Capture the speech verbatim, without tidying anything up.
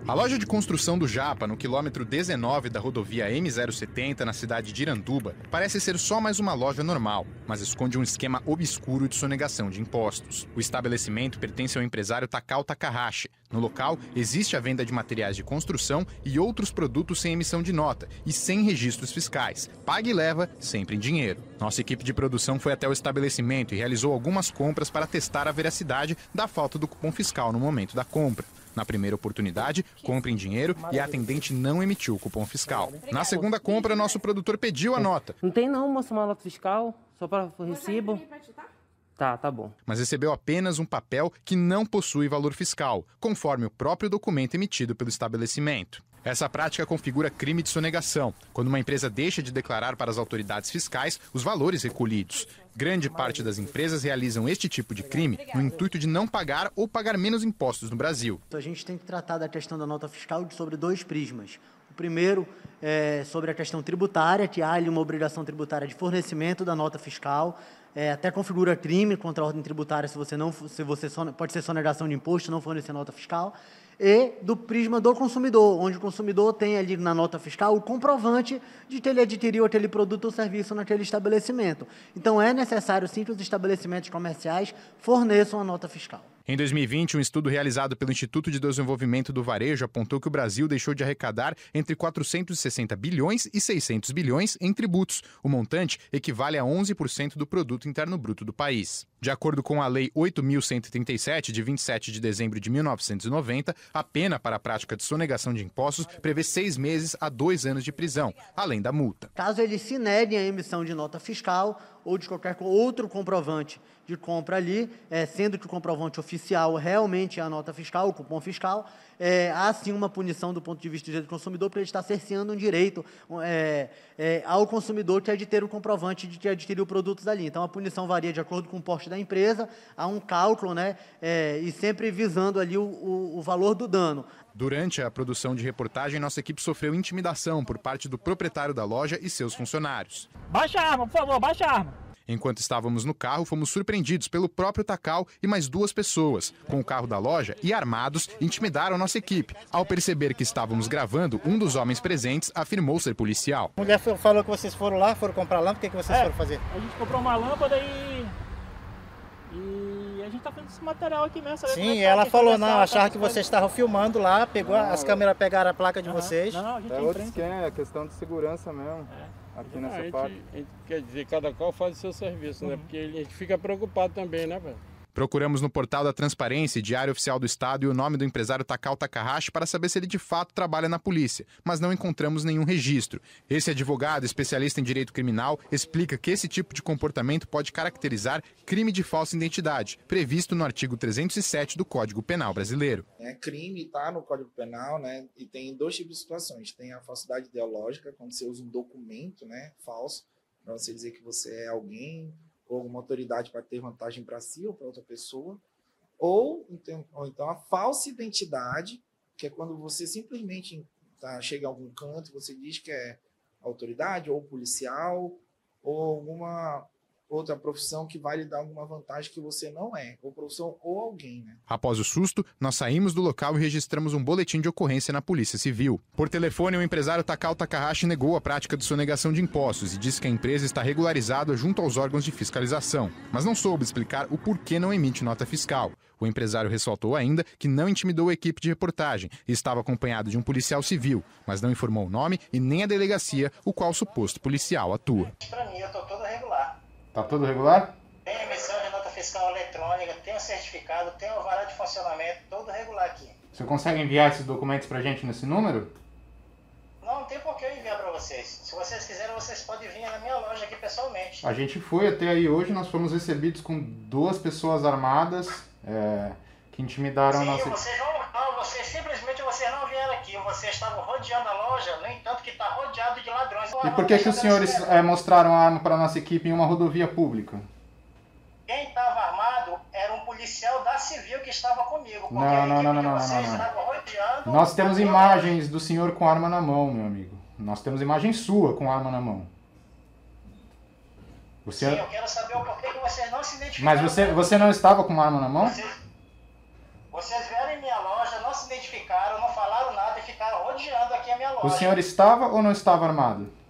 A loja de construção do Japa, no quilômetro dezenove da rodovia M zero setenta, na cidade de Iranduba, parece ser só mais uma loja normal, mas esconde um esquema obscuro de sonegação de impostos. O estabelecimento pertence ao empresário Takao Takahashi. No local, existe a venda de materiais de construção e outros produtos sem emissão de nota e sem registros fiscais. Paga e leva, sempre em dinheiro. Nossa equipe de produção foi até o estabelecimento e realizou algumas compras para testar a veracidade da falta do cupom fiscal no momento da compra. Na primeira oportunidade, compra em dinheiro e a atendente não emitiu o cupom fiscal. Na segunda compra, nosso produtor pediu a nota. Não tem não, moça, uma nota fiscal, só para o recibo. Tá, tá bom. Mas recebeu apenas um papel que não possui valor fiscal, conforme o próprio documento emitido pelo estabelecimento. Essa prática configura crime de sonegação, quando uma empresa deixa de declarar para as autoridades fiscais os valores recolhidos. Grande parte das empresas realizam este tipo de crime no intuito de não pagar ou pagar menos impostos no Brasil. A gente tem que tratar da questão da nota fiscal sobre dois prismas. O primeiro é sobre a questão tributária, que há ali uma obrigação tributária de fornecimento da nota fiscal. É, até configura crime contra a ordem tributária se você não, se você só, pode ser sonegação de imposto, não fornecer nota fiscal. E do prisma do consumidor, onde o consumidor tem ali na nota fiscal o comprovante de que ele adquiriu aquele produto ou serviço naquele estabelecimento. Então é necessário sim que os estabelecimentos comerciais forneçam a nota fiscal. Em dois mil e vinte, um estudo realizado pelo Instituto de Desenvolvimento do Varejo apontou que o Brasil deixou de arrecadar entre quatrocentos e sessenta bilhões e seiscentos bilhões em tributos. O montante equivale a onze por cento do produto interno bruto do país. De acordo com a Lei oito mil cento e trinta e sete, de vinte e sete de dezembro de mil novecentos e noventa, a pena para a prática de sonegação de impostos prevê seis meses a dois anos de prisão, além da multa. Caso eles se neguem à emissão de nota fiscal ou de qualquer outro comprovante de compra ali, é, sendo que o comprovante oficial realmente é a nota fiscal, o cupom fiscal, é, há sim uma punição do ponto de vista do direito do consumidor, porque ele está cerceando um direito é, é, ao consumidor que é de ter o comprovante de que adquiriu produtos ali. Então a punição varia de acordo com o porte da empresa, há um cálculo, né, é, e sempre visando ali o, o, o valor do dano. Durante a produção de reportagem, nossa equipe sofreu intimidação por parte do proprietário da loja e seus funcionários. Baixa a arma, por favor, baixa a arma. Enquanto estávamos no carro, fomos surpreendidos pelo próprio Takao e mais duas pessoas, com o carro da loja e armados, intimidaram nossa equipe. Ao perceber que estávamos gravando, um dos homens presentes afirmou ser policial. A mulher falou que vocês foram lá, foram comprar lâmpada, o que, que vocês é, foram fazer? A gente comprou uma lâmpada e... e a gente tá fazendo esse material aqui mesmo. Sim, ela falou não, achava que vocês estavam filmando lá, pegou, não, as câmeras pegaram a placa de uhum. vocês. Não, não, a gente é outro esquema, é questão de segurança mesmo. É. Aqui nessa a gente, parte. A gente, quer dizer, cada qual faz o seu serviço, uhum. né? Porque a gente fica preocupado também, né, velho? Procuramos no portal da Transparência e Diário Oficial do Estado e o nome do empresário Takao Takahashi para saber se ele de fato trabalha na polícia, mas não encontramos nenhum registro. Esse advogado, especialista em direito criminal, explica que esse tipo de comportamento pode caracterizar crime de falsa identidade, previsto no artigo trezentos e sete do Código Penal brasileiro. É, crime está no Código Penal, né? E tem dois tipos de situações. Tem a falsidade ideológica, quando você usa um documento, né, falso, para você dizer que você é alguém ou alguma autoridade para ter vantagem para si ou para outra pessoa, ou, ou então a falsa identidade, que é quando você simplesmente tá, chega a algum canto e você diz que é autoridade ou policial ou alguma outra profissão que vai lhe dar alguma vantagem que você não é, ou profissão ou alguém, né? Após o susto, nós saímos do local e registramos um boletim de ocorrência na Polícia Civil. Por telefone, o empresário Takao Takahashi negou a prática de sonegação de impostos e disse que a empresa está regularizada junto aos órgãos de fiscalização, mas não soube explicar o porquê não emite nota fiscal. O empresário ressaltou ainda que não intimidou a equipe de reportagem e estava acompanhado de um policial civil, mas não informou o nome e nem a delegacia, o qual o suposto policial atua. Para mim, eu estou todo regular. Tá tudo regular? Tem emissão de nota fiscal eletrônica, tem o certificado, tem o alvará de funcionamento, todo regular aqui. Você consegue enviar esses documentos pra gente nesse número? Não, não tem por que eu enviar para vocês. Se vocês quiserem, vocês podem vir na minha loja aqui pessoalmente. A gente foi até aí hoje, nós fomos recebidos com duas pessoas armadas é, que intimidaram Sim, a nossa... vocês não, vocês simplesmente vocês não vieram aqui, vocês estavam rodeando a loja, no entanto que está rodeado de ladrões. E por que que os senhores é, mostraram a arma para a nossa equipe em uma rodovia pública? Quem estava armado era um policial da Civil que estava comigo. Não, não, não, não, não, vocês não, não. rodeando. Nós temos imagens do senhor com arma na mão, meu amigo. Nós temos imagem sua com arma na mão. Você... Sim, eu quero saber o porquê que vocês não se identificaram. Mas você, você não estava com arma na mão? Vocês... Vocês vieram em minha loja, não se identificaram, não falaram nada e ficaram rodeando aqui a minha loja. O senhor estava ou não estava armado?